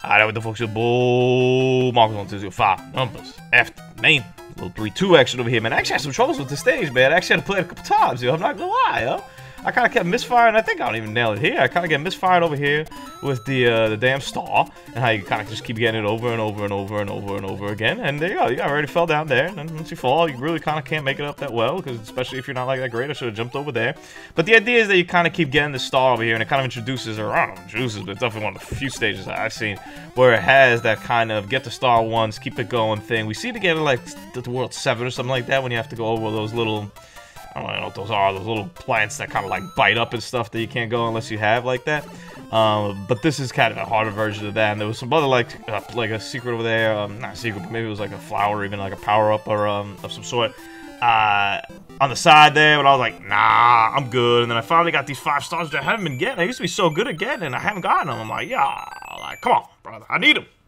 Alright, what the fuck's your bull? Marcus 1, 2, 0, 5 numbers. F main. Little 3-2 action over here, man. I actually had some troubles with the stage, man. I actually had to play it a couple times, yo. I'm not gonna lie, yo. I kind of kept misfiring. I think I don't even nail it here. I kind of get misfired over here with the damn star, and how you kind of just keep getting it over and over and over and over and over again. And there you go. You already fell down there. And then once you fall, you really kind of can't make it up that well, because especially if you're not like that great, I should have jumped over there. But the idea is that you kind of keep getting the star over here, and it kind of introduces, or I don't know, introduces, but it's definitely one of the few stages I've seen where it has that kind of get the star once, keep it going thing. We see it again in like the World 7 or something like that, when you have to go over those little, I don't know what those are, those little plants that kind of like bite up and stuff that you can't go unless you have like that. But this is kind of a harder version of that, and there was some other like a secret over there, not a secret, but maybe it was like a flower, or even like a power-up or of some sort on the side there, but I was like, nah, I'm good. And then I finally got these 5 stars that I haven't been getting. I used to be so good at getting, and I haven't gotten them. I'm like, yeah, like, come on, brother, I need them.